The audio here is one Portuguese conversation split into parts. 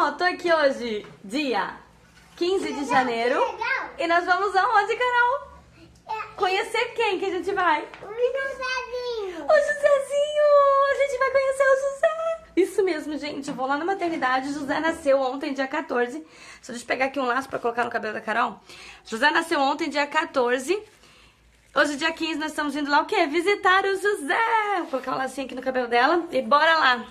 Tô aqui hoje, dia 15 de janeiro. E nós vamos aonde, Carol? Conhecer quem que a gente vai? O Josézinho. O Josézinho! A gente vai conhecer o José. Isso mesmo, gente. Eu vou lá na maternidade. O José nasceu ontem, dia 14. Só deixa eu pegar aqui um laço pra colocar no cabelo da Carol. José nasceu ontem, dia 14. Hoje, dia 15, nós estamos indo lá o quê? Visitar o José. Vou colocar um lacinho aqui no cabelo dela e bora lá.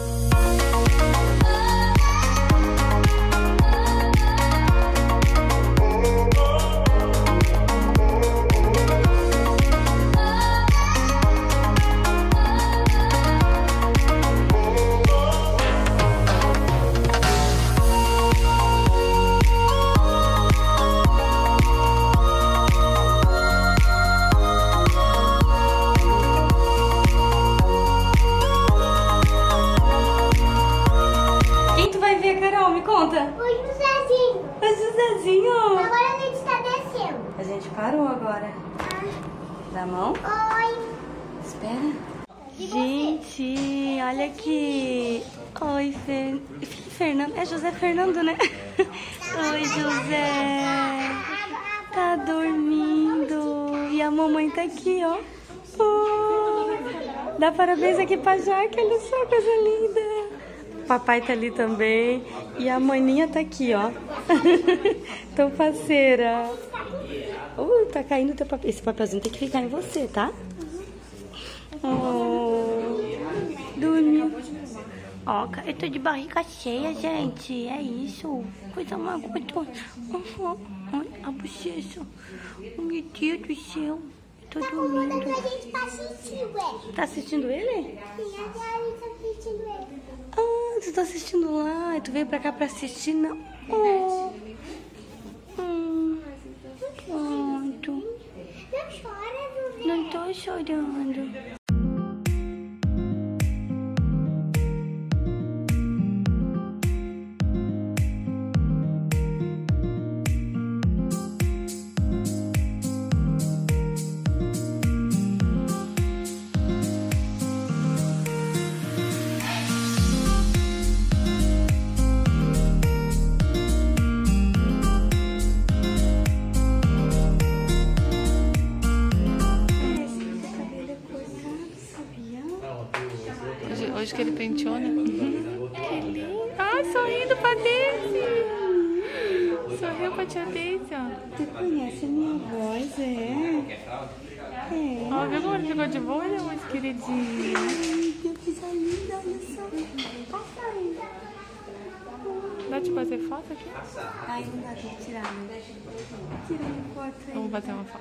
Me conta. O Josézinho. O Josézinho. Agora a gente tá descendo. A gente parou agora. Dá a mão? Oi. Espera. Gente, olha aqui. Oi, Fernando. É José Fernando, né? Oi, José. Tá dormindo. E a mamãe tá aqui, ó. Oh. Dá parabéns aqui pra Jaque. Olha só, coisa linda. Papai tá ali também. E a maninha tá aqui, ó. Tão parceira. Tá caindo o teu papel. Esse papelzinho tem que ficar em você, tá? Oh, dormiu. Ó, eu tô de barriga cheia, gente. É isso. Coisa mais gostosa. Olha a bochecha. Oh, meu Deus do céu. Tô dormindo. A gente tá assistindo ele. Tá assistindo ele? Sim, a gente tá assistindo ele. Ah, tu tá assistindo lá. Tu veio pra cá pra assistir, não? Oh. Pronto. Não chora, José. Não tô chorando. Hoje que ele penteou, né? Que lindo. Ai, sorrindo pra Daisy. Sorriu pra tia Daisy, ó. Você conhece a minha voz, é? Ó, viu como ele ficou de boa? Ele é muito queridinho. Ai, que coisa linda, olha só. Passa aí. Dá de fazer foto aqui? Ai, não dá, tem que tirar, né? Tira uma foto aí. Vamos bater uma foto.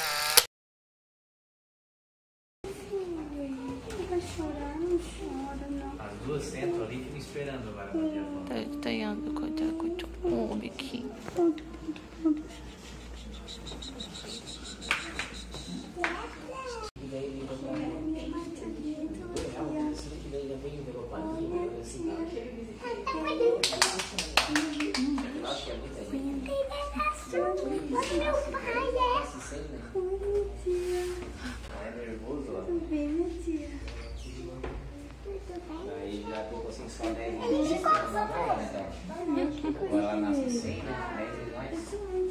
Vai chorar, não chora, não. As duas sentam ali e ficam esperando agora. Tá indo, coitado. Um biquinho. Pronto. Aí já ficou assim só 10 minutos. Agora ela nasce 100, né? 10 mais.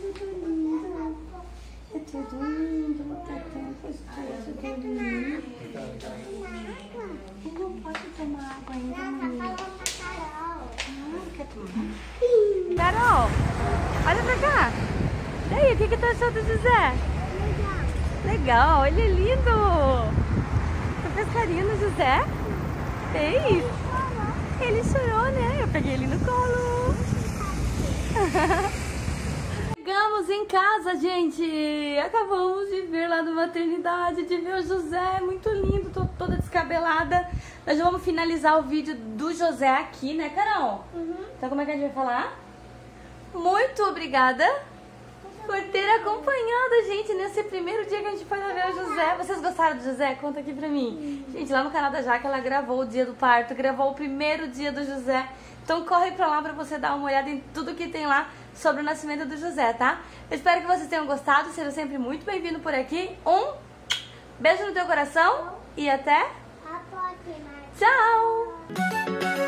É tudo lindo, tá tão gostoso, tudo lindo. Eu não posso tomar água ainda, menina. Quer tomar? Carol, olha pra cá. E aí, o que tu achou do José? Legal, ele é lindo. Tu fez carinho no José? Fez? Ele chorou, né? Eu peguei ele no colo. Chegamos em casa, gente. Acabamos de vir lá da maternidade, de ver o José. Muito lindo, tô toda descabelada. Nós já vamos finalizar o vídeo do José aqui, né, Carol? Então como é que a gente vai falar? Muito obrigada por ter acompanhado a gente nesse primeiro dia que a gente foi lá ver o José. Vocês gostaram do José? Conta aqui pra mim. Gente, lá no canal da Jaque, ela gravou o dia do parto, gravou o primeiro dia do José. Então corre pra lá pra você dar uma olhada em tudo que tem lá sobre o nascimento do José, tá? Eu espero que vocês tenham gostado, seja sempre muito bem-vindo por aqui. Um beijo no teu coração e até... A próxima. Tchau!